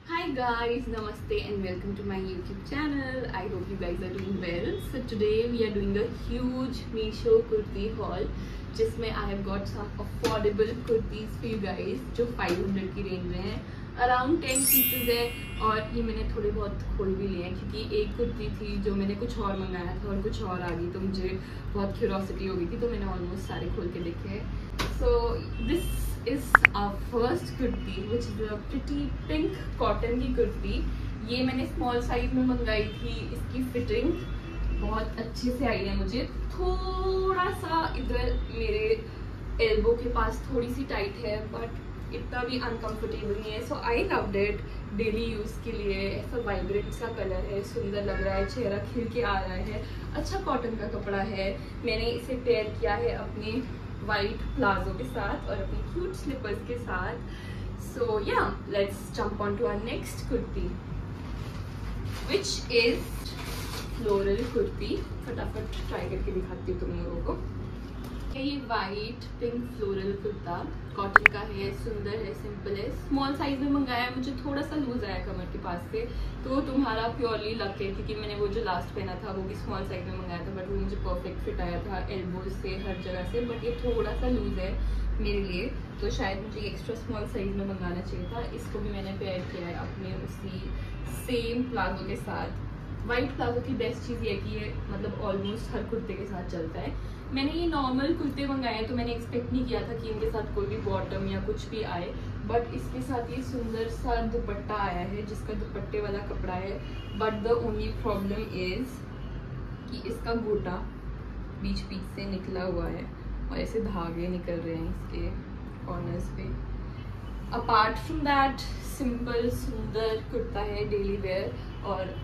Hi guys, namaste and welcome to my YouTube channel. I hope you guys are doing well. So today we are doing a huge Meesho kurti haul जिसमें I have got some affordable kurtis for you guys जो 500 की range में है. Around 10 pieces है और ये मैंने थोड़े बहुत खोल भी लिए हैं क्योंकि एक कुर्ती थी जो मैंने कुछ और मंगाया था और कुछ और आ गई तो मुझे बहुत क्यूरोसिटी हो गई थी तो मैंने ऑलमोस्ट सारे खोल के देखे हैं. So this is our first kurti which is a pretty pink cotton की कुर्ती. ये मैंने स्मॉल साइज में मंगाई थी. इसकी फिटिंग बहुत अच्छे से आई है. मुझे थोड़ा सा इधर मेरे एल्बो के पास थोड़ी सी टाइट है बट इतना भी अनकंफर्टेबल नहीं है. So I loved it. Daily use के लिए ऐसा वाइब्रेंट सा कलर है, सुंदर लग रहा है, चेहरा खिल के आ रहा है, अच्छा कॉटन का कपड़ा है. मैंने इसे पेयर किया है अपने वाइट प्लाजो के साथ और अपने क्यूट स्लीपर्स के साथ. So yeah let's jump on to our next kurti which is floral kurti. फटाफट ट्राई करके दिखाती हूँ तुम लोगों को. ये white pink floral kurta cotton का है, सुंदर है, सिंपल है. स्मॉल साइज में मंगाया है. मुझे थोड़ा सा लूज आया कमर के पास से तो तुम्हारा प्योरली लक है क्योंकि मैंने वो जो लास्ट पहना था वो भी स्मॉल साइज में मंगाया था बट वो मुझे परफेक्ट फिट आया था एल्बोज से हर जगह से. बट ये थोड़ा सा लूज है मेरे लिए तो शायद मुझे एक्स्ट्रा स्मॉल साइज में मंगाना चाहिए था. इसको भी मैंने पेयर किया है अपने उसी सेम प्लाजो के साथ. वाइट प्लाजो की बेस्ट चीज़ ये कि ये मतलब ऑलमोस्ट हर कुर्ते के साथ चलता है. मैंने ये नॉर्मल कुर्ते मंगाए हैं तो मैंने एक्सपेक्ट नहीं किया था कि इनके साथ कोई भी बॉटम या कुछ भी आए बट इसके साथ ये सुंदर सा दुपट्टा आया है जिसका दुपट्टे वाला कपड़ा है. But the only problem is कि इसका गोटा बीच से निकला हुआ है और ऐसे धागे निकल रहे हैं इसके कॉर्नर्स पे. अपार्ट फ्रॉम दैट सिंपल सुंदर कुर्ता है, डेली वेयर और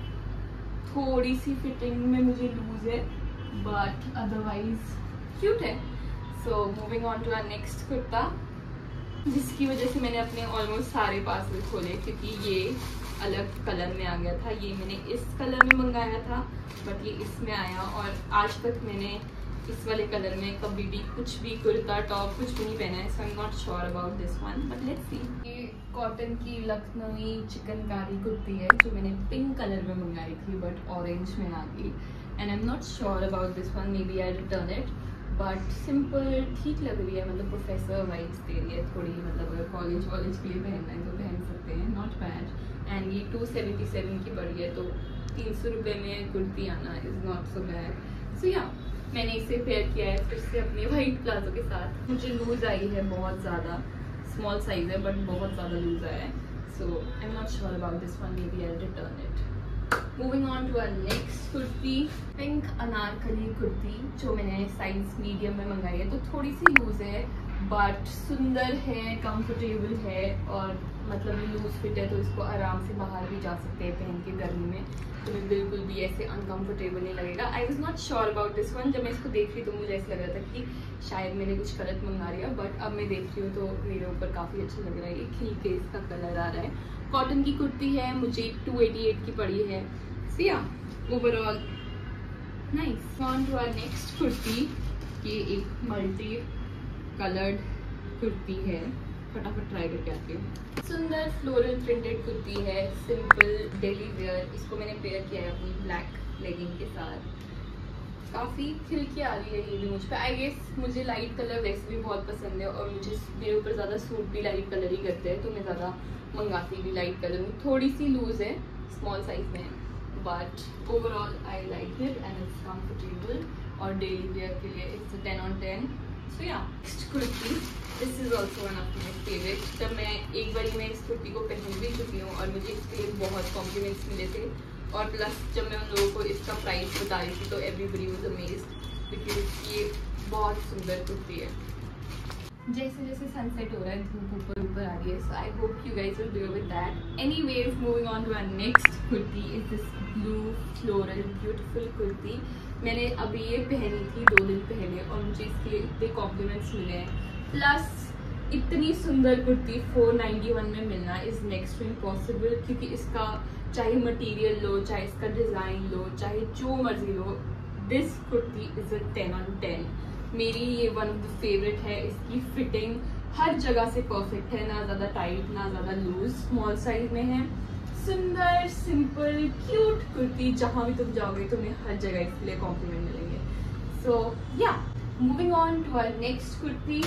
थोड़ी सी फिटिंग में मुझे लूज है बट अदरवाइज क्यूट है. So moving on to our next kurta जिसकी वजह से मैंने अपने ऑलमोस्ट सारे पार्सल खोले क्योंकि ये अलग कलर में आ गया था. ये मैंने इस कलर में मंगाया था बट ये इसमें आया और आज तक मैंने इस वाले कलर में कभी भी कुछ भी कुर्ता टॉप कुछ भी नहीं पहना है. So I am not sure about this one but let's see. ये कॉटन की लखनवी चिकनकारी कुर्ती है जो मैंने पिंक कलर में मंगाई थी बट ऑरेंज में आ गई and I am not sure about this one. Maybe I return it but simple ठीक लग रही है. मतलब प्रोफेसर वाइब्स दे रही है थोड़ी. मतलब अगर कॉलेज के लिए पहनना है तो पहन सकते हैं. Not bad. एंड ये 277 की पड़ी है तो 300 रुपये में कुर्ती आना is not so bad. So yeah मैंने इसे पेयर किया है फिर से अपने वाइट प्लाजो के साथ. मुझे लूज आई है बहुत ज़्यादा. स्मॉल साइज है बट बहुत ज़्यादा लूज आया है. So I am not sure about this one. Maybe I return it. Moving on to our next kurti pink Anarkali kurti जो मैंने साइज मीडियम में मंगाई है. तो थोड़ी सी लूज है बट सुंदर है, कंफर्टेबल है और मतलब लूज फिट है तो इसको आराम से बाहर भी जा सकते हैं पहन के गर्मी में. तुम्हें बिल्कुल भी ऐसे अनकंफर्टेबल नहीं लगेगा. I was not sure about this one. जब मैं इसको देख रही तो मुझे ऐसा लग रहा था कि शायद मैंने कुछ गलत मंगा लिया बट अब मैं देख रही हूँ तो मेरे ऊपर काफ़ी अच्छा लग रहा है. ये खिल के इसका कलर आ रहा है. कॉटन की कुर्ती है. मुझे 288 की पड़ी है. So yeah overall nice. On to our next kurti. ये एक मल्टी कलर्ड कुर्ती है. फटाफट ट्राई करके आती हूँ. सुंदर फ्लोरल प्रिंटेड कुर्ती है, सिंपल डेली वेयर. इसको मैंने पेयर किया है अपनी ब्लैक लेगिंग के साथ. काफ़ी खिल के आ रही है ये भी मुझ पर. आई गेस मुझे लाइट कलर वैसे भी बहुत पसंद है और मुझे मेरे ऊपर ज़्यादा सूट भी लाइट कलर ही करते हैं तो मैं ज़्यादा मंगाती भी लाइट कलर में. थोड़ी सी लूज है, स्मॉल साइज में but overall I like it and it's comfortable और डेली वेयर के लिए it's 10 on 10. So yeah next kurti this is also one of my favourite. जब मैं इस कुर्ती को पहन भी चुकी हूँ और मुझे इसके लिए बहुत कॉम्प्लीमेंट्स मिले थे और प्लस जब मैं उन लोगों को इसका प्राइस बता रही थी तो एवरीबडी वाज अमेज्ड बिकॉज ये बहुत सुंदर कुर्ती है. जैसे जैसे सनसेट हो रहा है धूप ऊपर आ रही है. So I hope you guys will do with that. Anyways moving on to our next kurti is this blue floral beautiful kurti. मैंने अभी ये पहनी थी 2 दिन पहले और मुझे इसके इतने कॉम्प्लीमेंट्स मिले हैं. प्लस इतनी सुंदर कुर्ती 491 में मिलना इज़ नेक्स्ट टू इम्पॉसिबल क्योंकि इसका चाहे मटेरियल लो, चाहे इसका डिज़ाइन लो, चाहे जो मर्जी लो, this kurti is a 10 on 10. मेरी ये वन ऑफ द फेवरेट है. इसकी फिटिंग हर जगह से परफेक्ट है, ना ज़्यादा टाइट ना ज़्यादा लूज. स्मॉल साइज में है सुंदर सिंपल क्यूट कुर्ती, जहाँ भी तुम जाओगे तुम्हें हर जगह इसके लिए कॉम्प्लीमेंट मिलेंगे। So yeah moving on to our next kurti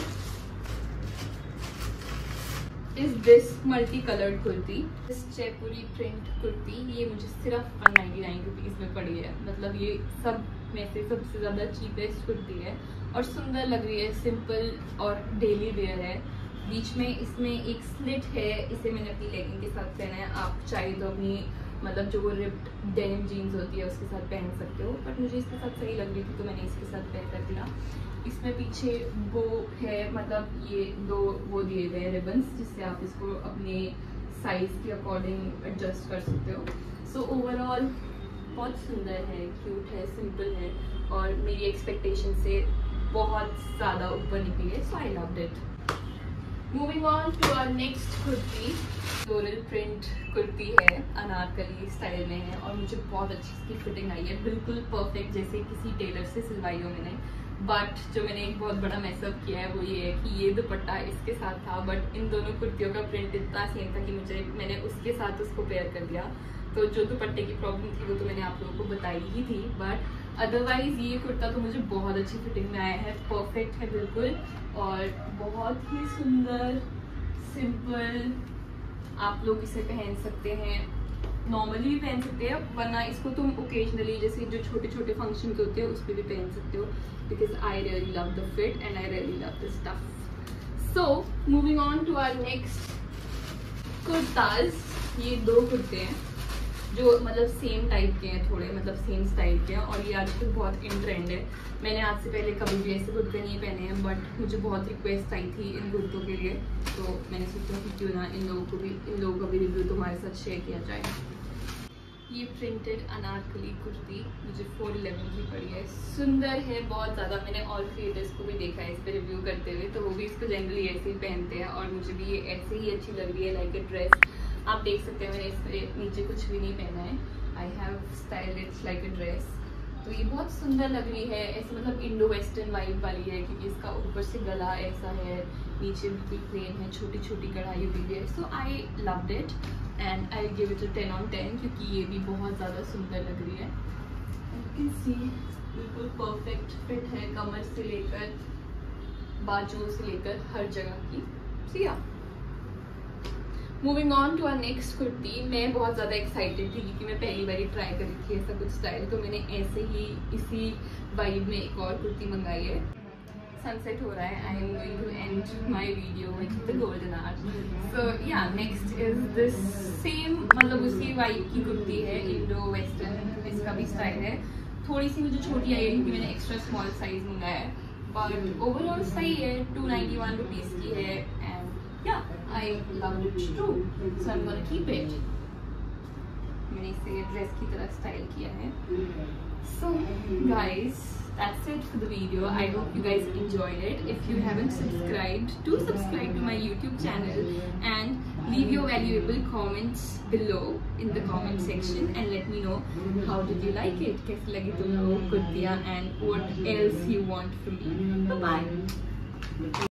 is this multi coloured kurti, this जयपुरी प्रिंट कुर्ती। ये मुझे सिर्फ 199 रुपीज़ में पड़ी है। मतलब ये सब में से सबसे ज़्यादा चीपेस्ट कुर्ती है और सुंदर लग रही है, सिंपल और डेली वेयर है। बीच में इसमें एक स्लिट है, इसे मैंने अपनी लेगिंग के साथ पहना है। आप चाहे तो अपनी मतलब जो वो रिप्ड डेनिम जीन्स होती है उसके साथ पहन सकते हो, बट मुझे इसके साथ सही लग रही थी तो मैंने इसके साथ पहन कर दिया। इसमें पीछे वो है, मतलब ये 2 वो दिए गए हैं रिबन्स, जिससे आप इसको अपने साइज के अकॉर्डिंग एडजस्ट कर सकते हो। सो ओवरऑल बहुत सुंदर है, क्यूट है, सिंपल है और मेरी एक्सपेक्टेशन से बहुत ज़्यादा ऊपर निकली है। So I loved it. Moving on to our next kurti, floral print kurti है, अनारकली स्टाइल में है और मुझे बहुत अच्छी इसकी फिटिंग आई है, बिल्कुल परफेक्ट जैसे किसी टेलर से सिलवाई हो मैंने। बट जो मैंने एक बहुत बड़ा मैसअप किया है वो ये है कि ये दुपट्टा इसके साथ था, बट इन दोनों कुर्तियों का प्रिंट इतना सेम था कि मैंने उसके साथ उसको पेयर कर दिया। तो जो दुपट्टे की प्रॉब्लम थी वो तो मैंने आप लोगों को बताई ही थी, बट अदरवाइज ये कुर्ता तो मुझे बहुत अच्छी फिटिंग में आया है, परफेक्ट है बिल्कुल और बहुत ही सुंदर सिंपल। आप लोग इसे पहन सकते हैं, नॉर्मली भी पहन सकते हैं, वरना इसको तुम ओकेजनली जैसे जो छोटे छोटे फंक्शन होते हैं उस पर भी पहन सकते हो, because I really love the fit and I really love the stuff. So moving on to our next kurtas, ये 2 कुर्ते हैं जो मतलब सेम टाइप के हैं, थोड़े मतलब सेम स्टाइल के हैं और ये आजकल बहुत इन ट्रेंड है। मैंने आज से पहले कभी भी ऐसे कुर्ते नहीं पहने हैं, बट मुझे बहुत रिक्वेस्ट आई थी इन कुर्तों के लिए, तो मैंने सोचा कि क्यों ना इन लोगों का भी रिव्यू तुम्हारे साथ शेयर किया जाए। ये प्रिंटेड अनारकली कुर्ती मुझे 411 की पड़ी है, सुंदर है बहुत ज़्यादा। मैंने और क्रिएटर्स को भी देखा है इस पर रिव्यू करते हुए, तो वो भी इसको जनरली ऐसे ही पहनते हैं और मुझे भी ये ऐसे ही अच्छी लग रही है, लाइक ए ड्रेस। आप देख सकते हैं मैंने इस पर नीचे कुछ भी नहीं पहना है, I have styled it's like a dress. तो ये बहुत सुंदर लग रही है, ऐसे मतलब इंडो वेस्टर्न वाइब वाली है, क्योंकि इसका ऊपर से गला ऐसा है, नीचे बिल्कुल प्लेन है, छोटी छोटी कढ़ाई हुई है। So I loved it and I give it a 10 on 10, क्योंकि ये भी बहुत ज़्यादा सुंदर लग रही है। यू कैन सी बिल्कुल परफेक्ट फिट है, कमर से लेकर बाजुओं से लेकर हर जगह की। So yeah moving on to our next kurti, मैं बहुत ज़्यादा एक्साइटेड थी क्योंकि मैं पहली बार ट्राई करी थी ऐसा कुछ स्टाइल, तो मैंने ऐसे ही इसी वाइब में एक और कुर्ती मंगाई है। सनसेट हो रहा है, I am going to end my video with the golden hour. So yeah next is this same, मतलब उसी वाइब की कुर्ती है, इंडो वेस्टर्न इसका भी स्टाइल है। थोड़ी सी मुझे छोटी आई है क्योंकि मैंने एक्स्ट्रा स्मॉल साइज मंगाया है, बट ओवरऑल सही है। 291 रुपीज़ की है and yeah, I love it too, so I'm gonna keep it. मैंने इसे ड्रेस की तरह स्टाइल किया है। So guys, that's it for the video. I hope you guys enjoyed it. If you haven't subscribed, do subscribe to my YouTube channel and leave your valuable comments below in the comment section and let me know how did you like it. कैसी लगी तुम लोगों को कुर्तियाँ and what else you want from me. Bye bye.